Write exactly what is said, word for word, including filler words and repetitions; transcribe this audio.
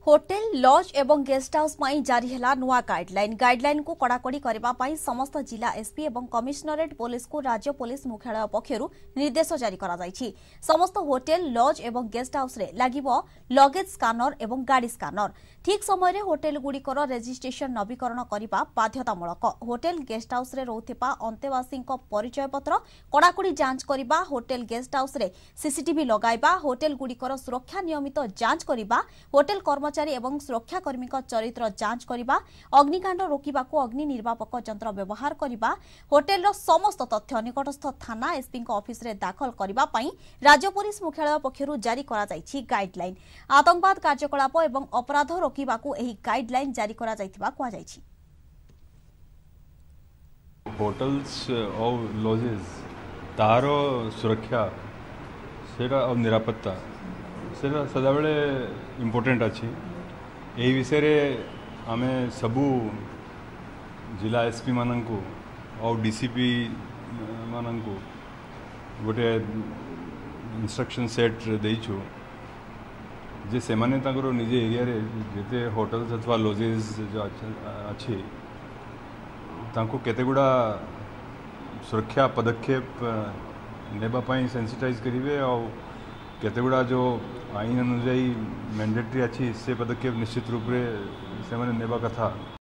Hotel lodge एवं guest house पर जारी है नुआ गाइडलाइन गाइडलाइन को कड़ाकड़ी करने समस्त जिला एसपी एवं कमिशनरेट पुलिस को राज्य पुलिस मुख्यालय पक्षरु निर्देश जारी करा जायछि। समस्त होटेल लॉज एवं गेस्ट हाउस रे लागिबो लगेज स्कानर एवं गाड़ी स्कानर। ठीक समय रे होटेल गुड़िकर रेजिस्ट्रेशन नवीकरण करने बाध्यतामूलक। होटेल गेस्ट हाउस रे रहुथिबा अंतेवासी परिचय पत्र कड़ाकड़ी जांच करने, होटेल गेस्ट हाउस रे सीसीटीवी लगाइबा, होटेल गुड़िकर सुरक्षा नियमित जांच करने, होटेल कर्मचारी एवं सुरक्षाकर्मी चरित्र जांच करने, अग्निकांड रोकवाक अग्नि निर्वापक यंत्र व्यवहार करने, होटेल समस्त तथ्य निकटस्थ थाना एसपी ऑफिस रे दाखल करने राज्य पुलिस मुख्यालय पक्षरु जारी करा जायछि गाइडलाइन। आतंकवाद कार्यकलाप एवं अपराध रोकवाक एही गाइडलाइन जारी करा जायथिबा कुआ जायछि। होटल्स और लॉजेस तार सुरक्षा सेटा और निरापत्ता सेटा सदाबले इम्पोर्टेंट अच्छी। यही विषय रे आमे सबू जिला एसपी माननकु और डीसीपी माननकु गोटे इंस्ट्रक्शन सेट देइछु जे से माने तांकर निजे एरिया रे जेते होटल्स अथवा लॉजेस जो अच्छी तांको केतेगुड़ा सुरक्षा पदक्षेप नेबा पाई सेंसिटाइज करिवे और केतेगुड़ा जो आईन अनुजाई मैंडेटरी अच्छी से पदक्षेप निश्चित रूप से नेबा कथा।